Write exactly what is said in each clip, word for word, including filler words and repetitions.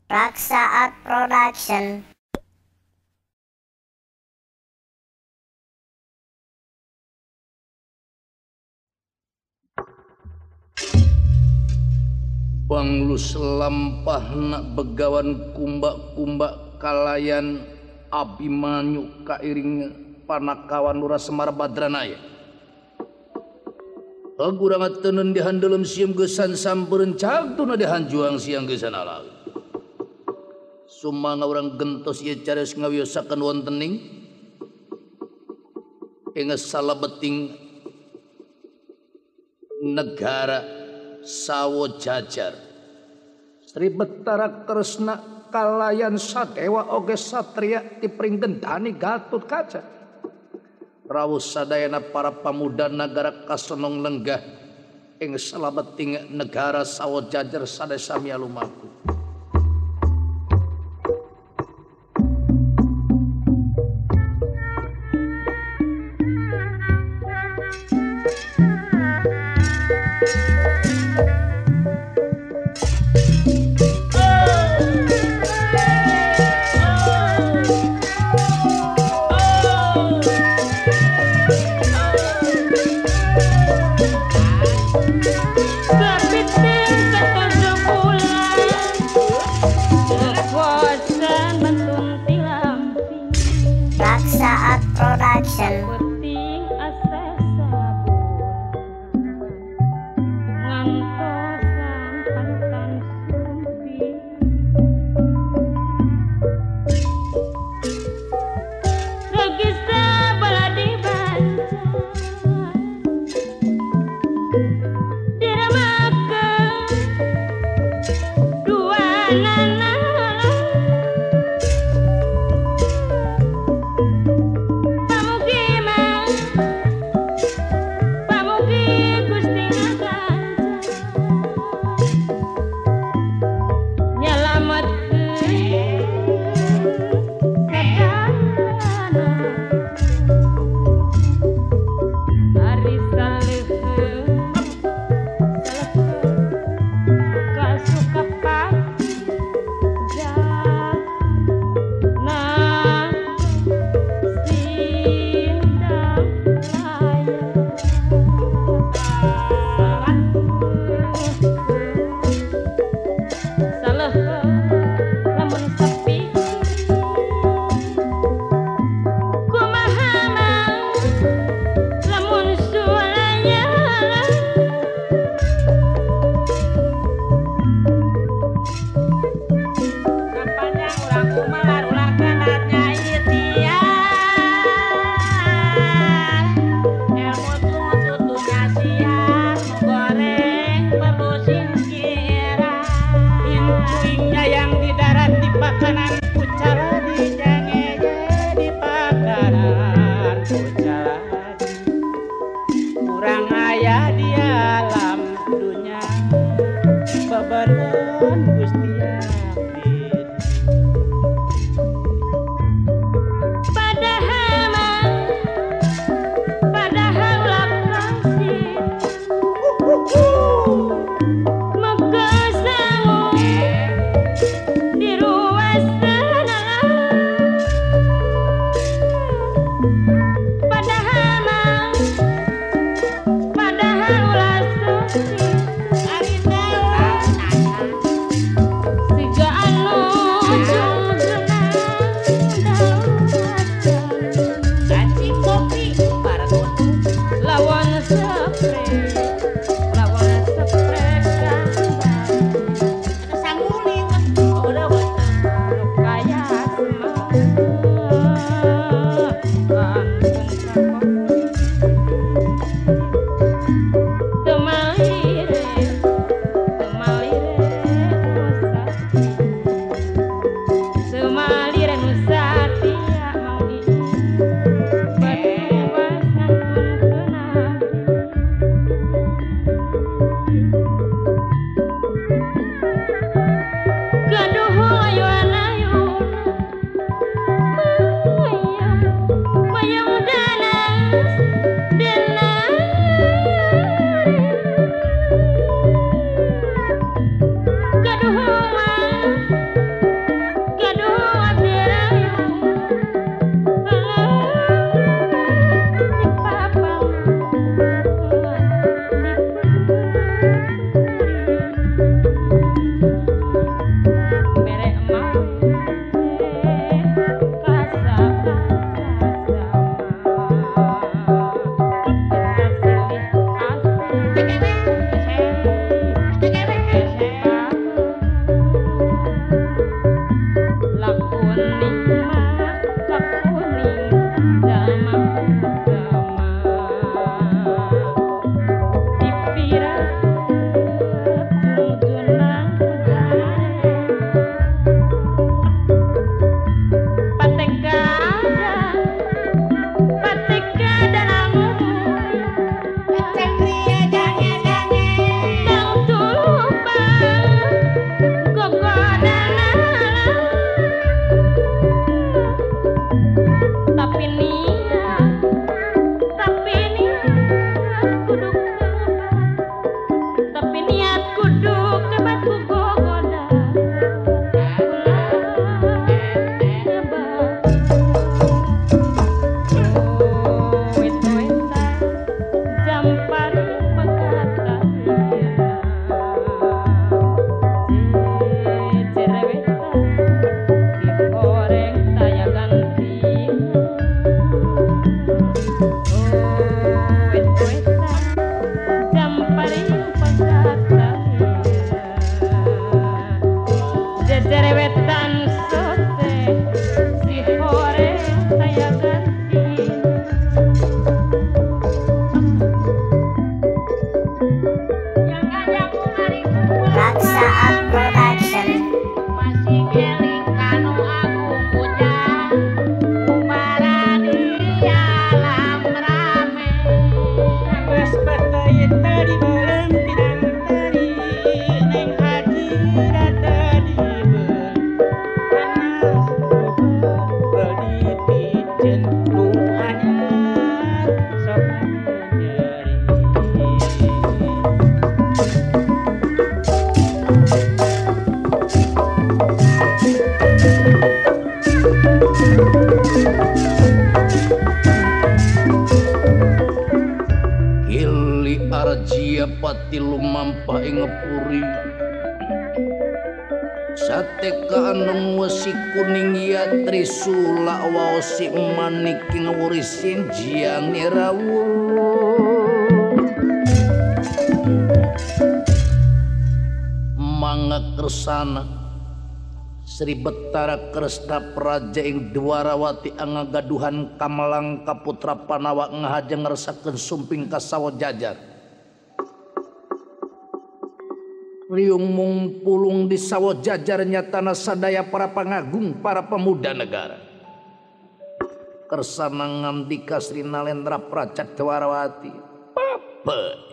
Raksa Art Production. Banglus lampahna begawan kumbak-kumbak kalayan Abimanyu kairing Panakawan Lurah Semar Badranaya. Agurang atenen dihandelem siam gesan sampereun cagduna dihanjuang siang gesan alag. Sumanga urang gentos ieu cares ngawiosakeun wontening ing salebeting negara Sawo Jajar. Sri Betara Kresna kalayan Sadewa oge satria dipring gendani Gatut Kaca. Rawuh sadayana para pamuda nagara kasenong lenggah ing salebeting negara Sawo Jajar sade sami lumaku. Berpiting ketujuh bulan Rati lumampah ing ngepuri sateka anu wesi kuning ya trisula waosi maniki ngurisin jiang rawuh mangga kersana Sri Betara Kresna Praja ing Dwarawati angagaduhan Kamalang Kaputra Panawa ngahajeng ngresakeun sumping kasawa jajar riung mungpulung di sawo jajar nyatana sadaya para pangagung para pemuda negara kersana ngandika Sri Nalendra Praja Dwarawati Papa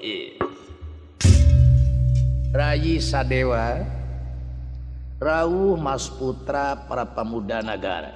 Rayi Sadewa rawuh Mas Putra para pemuda negara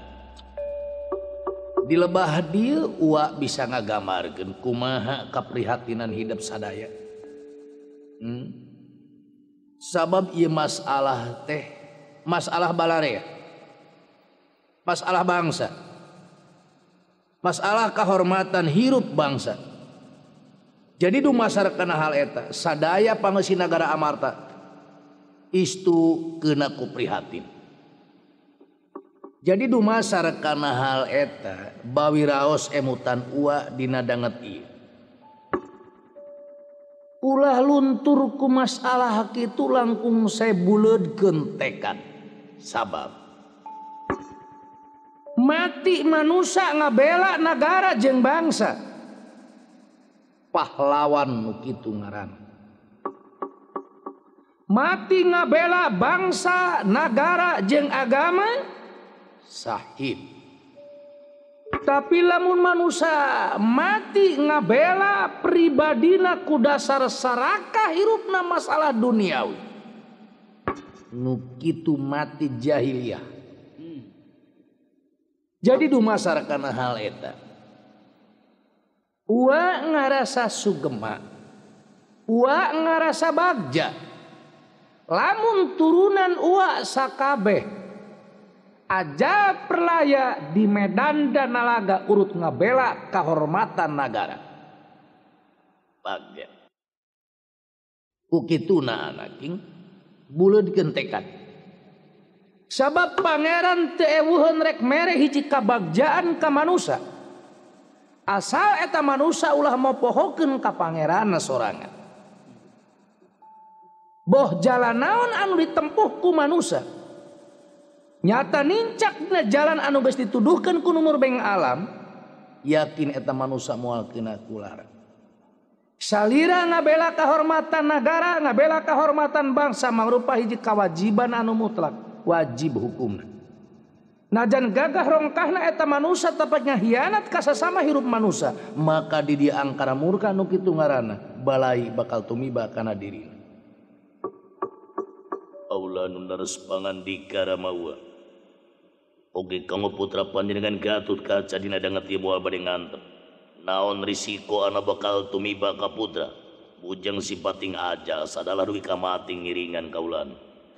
di lebah dieu uak bisa ngagamarkeun kumaha kaprihatinan hidup sadaya hmm? Sabab ieu masalah teh masalah balarea masalah bangsa masalah kehormatan hirup bangsa jadi dumasarkeun hal eta sadaya pangeusi nagara amarta istu keuna ku prihatin jadi dumasarkeun hal eta bawi raos emutan ua dina danget ieu ulah luntur ku masalah kitu langkung saya buleudkeun tekad sabab mati manusia ngabela negara jeung bangsa pahlawan nu kitu ngaranna mati ngabela bangsa negara jeung agama sahid tapi lamun manusia mati ngabela pribadina ku dasar sarakah hirupna masalah duniawi nu kitu mati jahiliyah hmm. Jadi dumasarkan hal eta ua ngarasa sugema ua ngarasa bagja lamun turunan ua sakabeh aja perlaya di medan dan nalaga urut ngabela kehormatan negara bagja ukituna anaking buleudkeun tekad sabab pangeran teu ewuheun rek mere hiji kabagjaan ka manusia asal eta manusia ulah mopohokeun ka pangeranna sorangan boh jalan naon anu ditempuh ku manusia nyata nincakna jalan anu geus dituduhkeun ku numur beng alam yakin eta manusia moal kena kularang salira ngabela kehormatan negara ngabela kehormatan bangsa mangrupa hiji kewajiban anu mutlak wajib hukumna najan gagah rongkahna eta manusia tepatnya hianat ka sasama hirup manusia maka di dieu angkara murka nu kitu ngaranna balai bakal tumiba kana dirina aula nu leres pangandika ramawa oge kamu putra panjenengan Gatut Kaca dina danget ieu moal bade ngantep naon risiko anu bakal tumiba ka putra bujang sipating ajal sadalah dugi ka mati ngiringan kaulan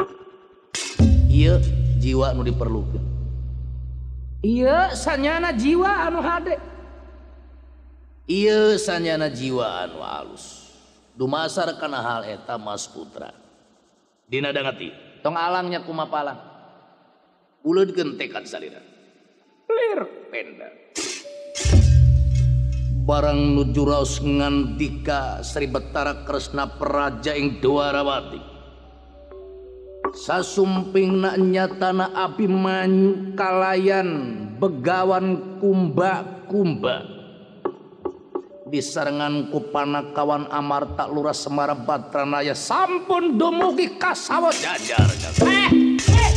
ieu jiwa nu diperlukeun ieu sanyana jiwa anu hade ieu sanyana jiwa anu alus dumasar kana hal eta Mas Putra dina danget ieu tong alangnya kumapalang buleudkeun tekad salira lir penda barang nuju raos ngandika Sri Betara Kresna Praja ing Dwarawati sasumpingna nyatana Abimanyu kalayan begawan kumba-kumba disarengan ku Panakawan Amarta Lurah Semara Batranaya sampun dumugi ka sawo jajar eh, eh.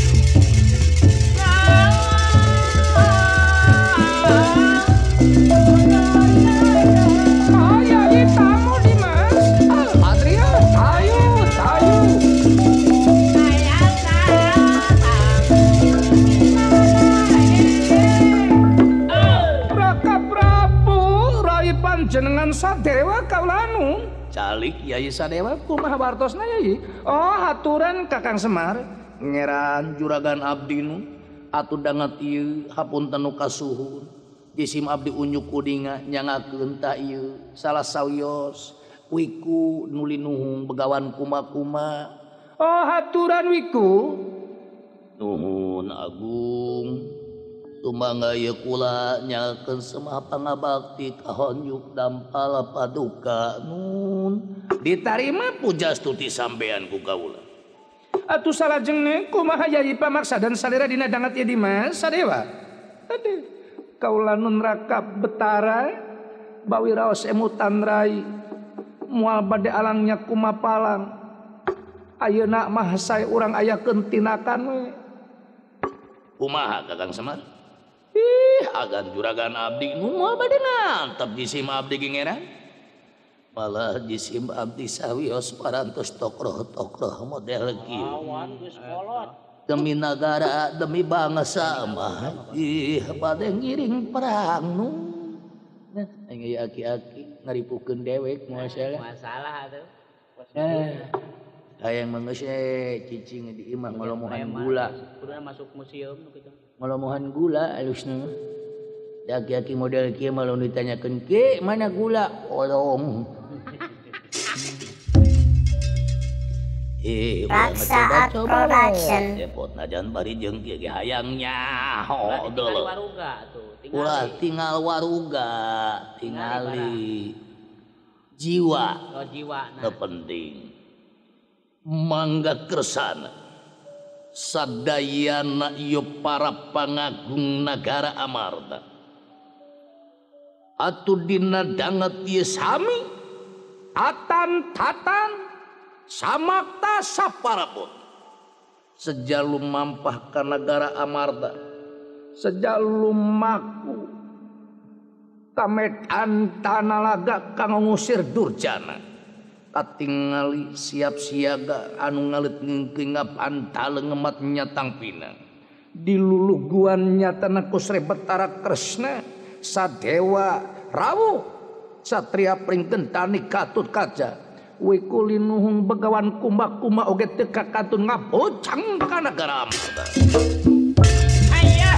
Jenengan Sadewa kaulanu calik Yai Sadewa kumaha bartosna Yai oh haturan Kakang Semar ngeran juragan abdi nu atuh danget ieu hapunten nu kasuhun jisim abdi unyuk udinga nyangakeun ta ieu salah sawios Wiku nuli nuhung begawan kuma-kuma. Oh haturan Wiku. Nuhun agung. Tumangga ye kula nyalkeun semah pangabakti kahon yuk dampal paduka nun. Ditarima pujastuti sampean ku kaula. Atuh salajengna kumaha yayi pamaksa dan salira dina dangat ieu Dimas Sadewa. Ade kaula nun rakab betara bawi raos emutan rai moal bade alangnya kumapalang. Ayeuna mah sae urang ayakeun tinakan we. Kumaha Kakang Semar? Ih, agan juragan abdi nu moal bade ngantep jisim abdi gingeran. Malah jisim abdi sawios parantos tokroh-tokroh model kieu. Awan geus kolot. Demi negara, demi bangsa mah ih bade ngiring perang nu. Nah, aya aki-aki ngaripukeun dewek moal salah. Masalah atuh. Eh, hayang manggeus eh cicing di imah ngolomohan gula. Kudu masuk museum nu kitu. Ngolomohan gula alusna. Aki-aki model kieu mah lamun ditanyakeun, "Ki, mana gula?" Olong. Eh, Raksa Art Production. Depot najan bari jeung kieu ge hayangnya. Oh, deuleuk. Waruga tuh. Ulah tinggal waruga, tingali jiwa. Oh, jiwa. Nah. Penting. Mangga kersana. Sadayana ieu para pangagung nagara Amarta. Atuh dina danget ieu sami atan-tatan samakta saparabot. Sejalum mampah ka nagara Amarta. Sejalum maku kamedan tanalaga kang ngusir Durjana. Katingali siap siaga anu ngalit ngingkingap antale ngemat nyatang pinang. Diluluguan nyatana kusre Betara Kresna Sadewa Rawu Satria Pringgentani Katut Kaca. Wiku linuhung begawan kumba-kumba oge teu kakatun ngabocang ka nagara Amarta. Aya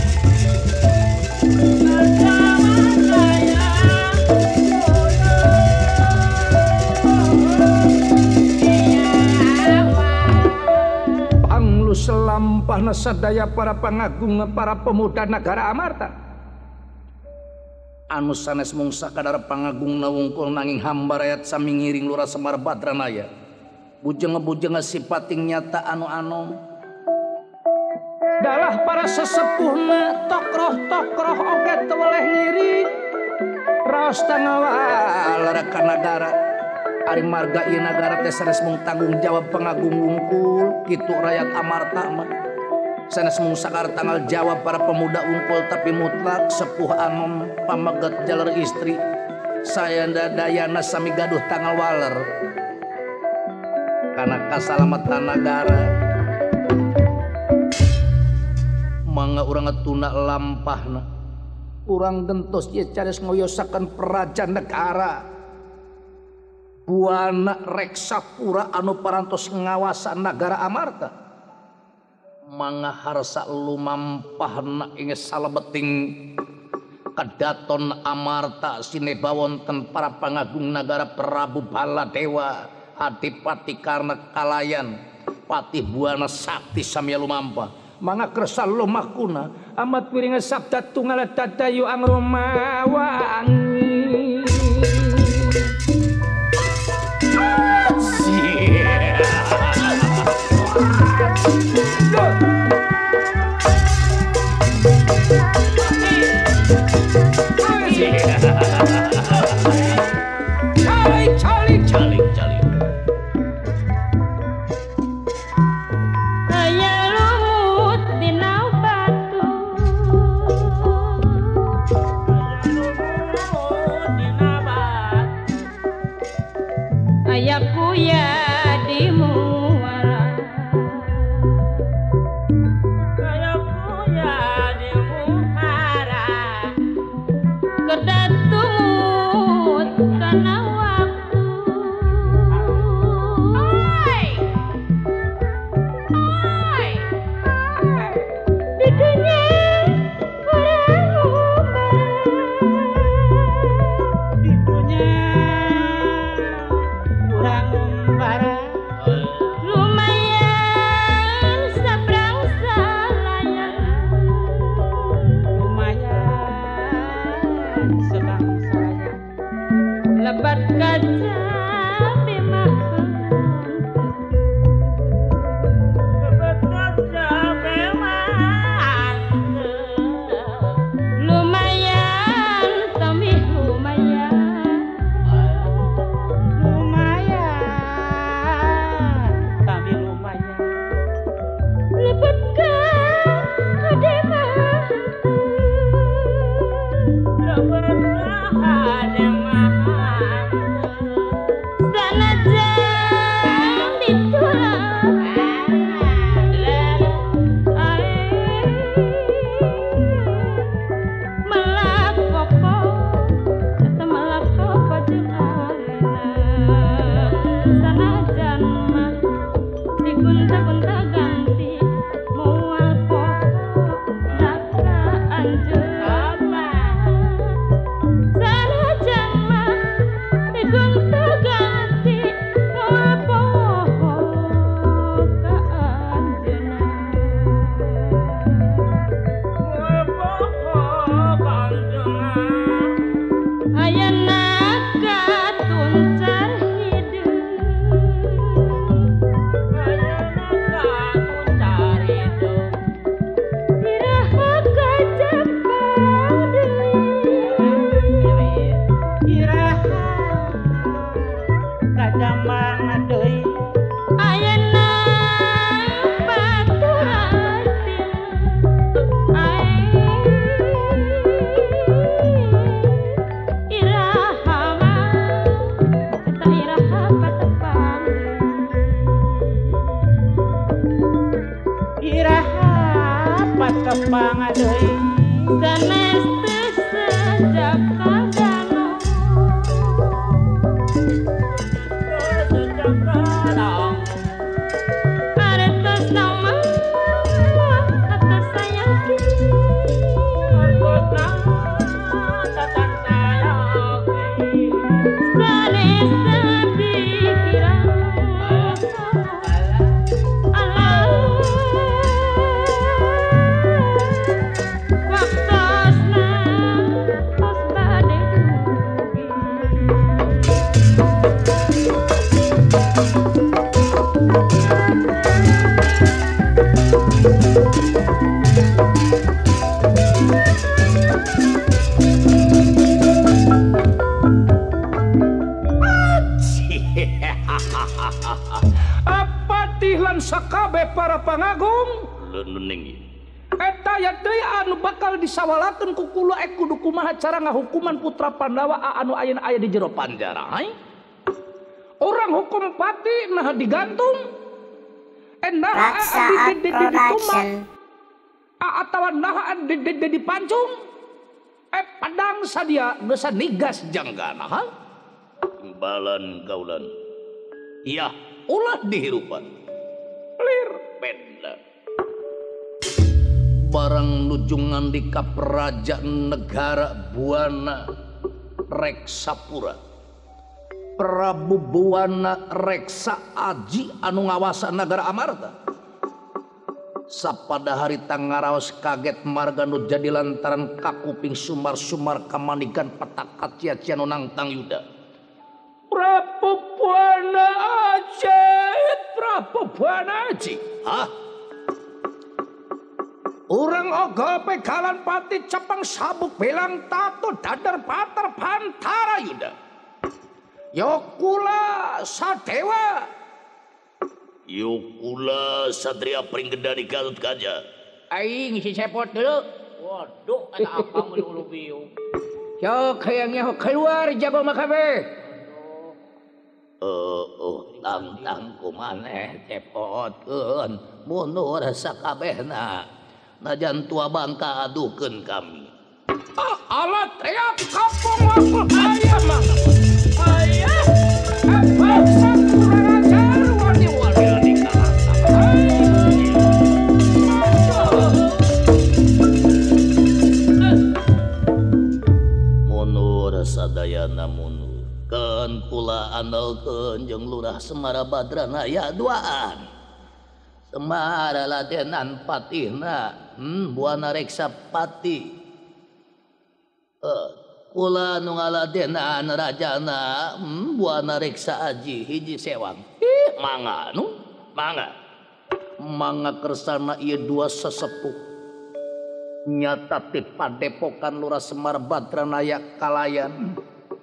selampahna sadaya para pangagung para pemuda negara Amarta anu sanes mung sakadar pangagungna wungkul nanging hamba rakyat sami ngiring Lurah Semar Badranaya bujeng-bujeng sipating nyata anu-anu dalah para sesepuhna tokroh-tokroh oge teu weleh ngiring raos tangawal ka nagara. Ari marga ieu nagara teh sanes mung tanggung jawab pangagung wungkul kitu rakyat Amarta mah sanes mung sakar tanggal jawab para pemuda wungkul tapi mutlak sepuh anu pameget jaler istri sayanda dayana sami gaduh tanggal waler kana kasalamatan nagara mangga urang tuna lampahna urang gentos ieu cares ngoyosakeun praja negara. Buana reksapura anu parantos ngawasan nagara Amarta mangga harsa lumampahna ing salebeting kedaton Amarta sinebat wonten para pangagung nagara Prabu Baladewa Adipati Karna Kalayan Patih Buana Sakti samya lumampah mangga kersa lumakuna amat piring sabda tunggal dadayu angrumawangi. Caling, caling, caling. Aya lumut dina batu. Aya lumut gunta-gunta ganti mual pokok daka anjeun sanajan mah digunta ganti mual pokok ka anjeunna mual pokok ka anjeunna ayeuna katuncar hideung ayeuna katuncar hideung iraha kajempang deui iraha kajempang deui ayeuna batu hati ai iraha mah eta iraha patepang iraha patepang deui sanes teu sajaka danau sajaka danau aretos nama atas sayaki argotna tatan sayaki sanes sapikiran alah waktosna tos bade dugi Patih lan sakabe para pangagung leuneng eta ya deui anu bakal disawalakeun ku kula ek kudu kumaha cara ngahukuman putra Pandawa anu ayeuna aya di jero panjara ai orang hukum pati nah digantung endah Raksa Production. atawa nah dipancung eh padang sadia geus nigas janggana ha imbalan kaulan iya ulah dihirupan lir benda barang nujungan di kaperajaan negara Buana Reksapura Prabu Buana Reksa Aji anu ngawasa negara Amarta sapada hari tangaraos kaget marga nu jadi lantaran kakuping sumar-sumar kamanikan petakat cia-cia nu nangtang yuda Prabu Buana Aji Prabu Buana Aji hah urang ogol pegalan pati cepang sabuk belang tato dadar patar pantara yuda Yokula Sadewa Yukula Satria Pringgedani Gatot Kaca aing si cepot dulu Waduh, ada apa melulu biu? Yok hayangnya keluar jago makabe eh oh tang-tang kumaneh cepotkeun mundur sakabehna najan tua bangka aduhkeun kami ah alat teap kampung wakul aya mah aya apa kurang ajar wani-wani di kalangan mundur sadayana mundur keun kula andalkeun jeung Lurah Semara Badranaya duaan Semara ladenan patihna hmm, Buana Reksa Pati uh, kula nu ngaladenan rajana hmm, Buana Reksa Aji hiji sewang ih mangga nu mangga mangga kersana ieu dua sesepuh nyata ti padepokan Lurah Semar Badranaya kalayan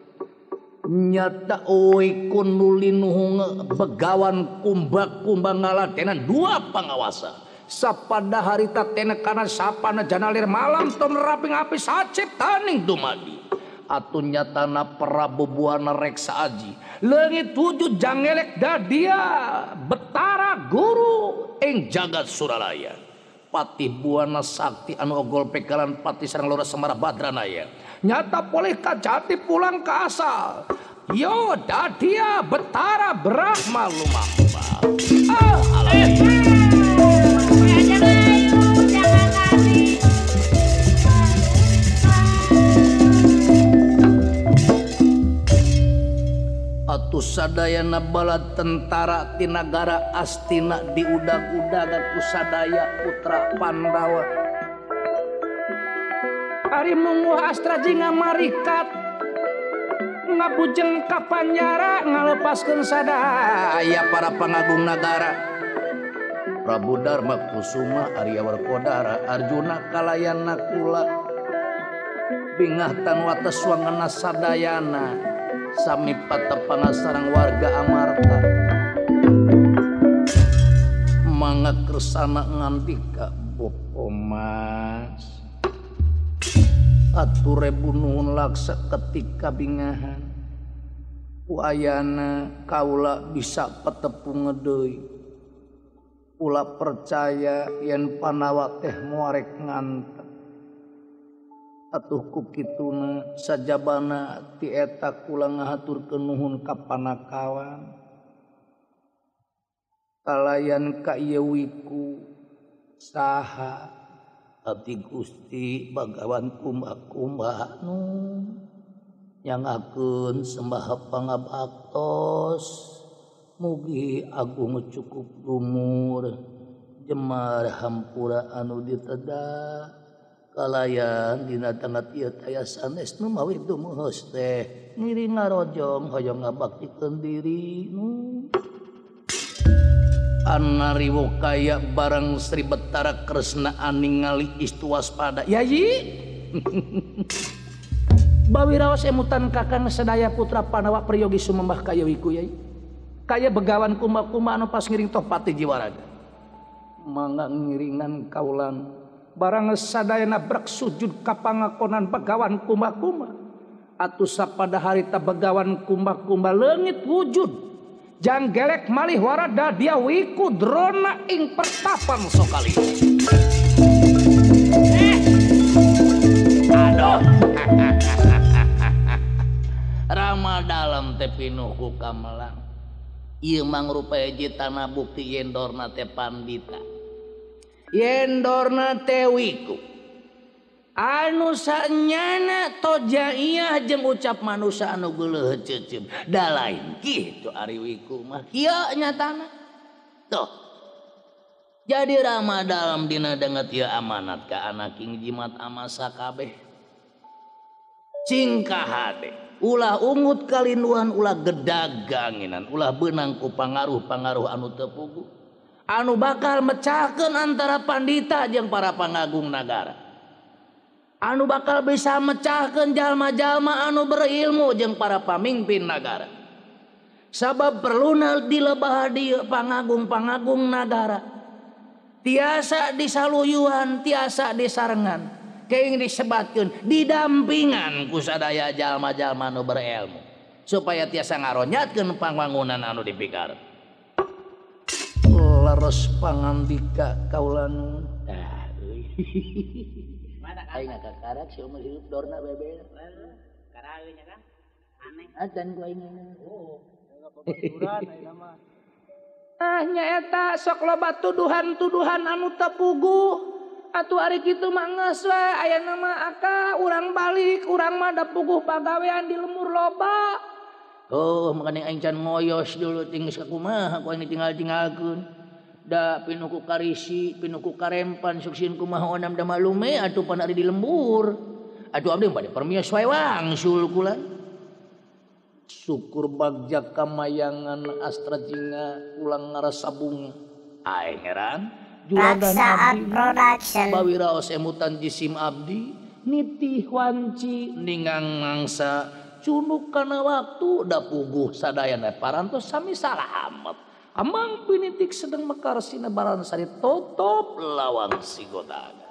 nyata oi kunulinuhung begawan kumbak-kumbang ngaladenan dua pangawasa sapada harita tena kana sapana janalir malam ton raping api saciptaning dumadi atun nyatana Prabu Buana Reksa Aji leungit wujud jangelek dadia betara guru ing jagat Suralaya Patih Buana Sakti anu ogol pegalan pati sareng Lurah Semar Badranaya nyata poleh kajati pulang ke asal yo dadia betara Brahma lumamba ah alay kusadayana bala tentara ti nagara Astina diudag-udagan kusadaya putra Pandawa. Ari munguh Astraji ngamarikat ngabujeng ka Panjara ngalepaskeun sadaya para pangagung nagara. Prabu Darma Kusuma Arya Werkodara Arjuna kalayana kula bingah tan wates wangana sadayana sami patepana sareng warga Amarta mangga kersana ngandika Bopo Mas atur rebu nuhun laksa ketika bingahan wayana kaula bisa petepung ngedeui ulah percaya yen Panawa teh muarek ngantek atuh kukituna sajabana ti eta kula ngahaturkeun nuhun ka panakawan kalayan ka ieu wiku saha abdi Gusti Bagawan kumbah-kumbah nu nyangakeun sembah pangabaktos mugi agung cukup lumur jemar hampura anu diteda kalayan dina tangat ieu aya sanes nu mawi dumuheus teh ngiring ngarojong hoyong ngabaktikeun diri nu anariwo kaya barang Sri Betara Kresna aningali istu waspada yayi bawiraos emutan kakang sedaya putra Panawa Priyogi sumembah kaya wiku yayi kaya begawan kumbah-kumbah anu pas ngiring toh pati jiwaraga mangga ngiringan kaulan barang sadayana brak sujud ka pangakonan begawan kumbah-kumbah atuh sapada harita begawan kumbah-kumbah leungit wujud jang gelek malih warada dia wiku drona ing pertapan sokali eh. Aduh Rama dalam teh pinuh ku kamelang ieu mangrupa hiji tanah bukti yendorna teh pandita yendorna teh wiku anu sanyana toja iya jeung ucap manusia anu geuleuh ceuceum da lain kitu ari wiku mah kieu nyatana tuh jadi Rama dalam dina denget ieu amanat ka anak king jimat amasa kabeh cingkah teh ulah ungut kalinduan ulah gedaganginan ulah beunang ku pangaruh-pangaruh anu teu puguh anu bakal mecahkeun antara pandita jeung para pangagung nagara anu bakal bisa mecahkeun jalma-jalma anu berilmu jeung para pamimpin nagara sabab perluna dilebah dieu pangagung-pangagung nagara tiasa disaluyuhan tiasa disarengan keing disebatkeun didampingan ku sadaya jalma-jalma anu berilmu supaya tiasa ngaronyatkeun pangwangunan anu dipikar leres pangandika kaula nu ah aing kakarak si umur hidup dorna beber Karaeun nya kan aneh adan ku aing oh pabaturan ayeuna mah ah nyaeta sok loba tuduhan-tuduhan anu teu puguh atuh ari kitu mah geus we aya nama aka urang balik urang mah da puguh pagawean di lembur loba oh makanya aing can ngoyos dulu tinggal sakumaha ku aing tinggal-tinggalkeun da pinuku karisi pinuku karempan suksin kumaha onam da malume atuh pan ari di lembur atuh abdi bade permios wae wangsul kula syukur bagja kamayangan astra jinga ulang ngarasa bunga aing heran juragan abdi Production bawiraos emutan jisim abdi nitih wanci ningang mangsa cunuk kana waktu da puguh sadayana parantos sami salamet amang pinitik sedeng mekar sinebaran sari totop lawang sigodaga